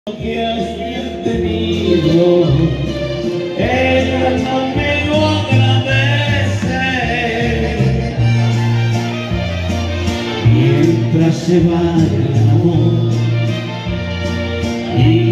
que has tenido, el alma me lo agradece. Mientras se va el amor y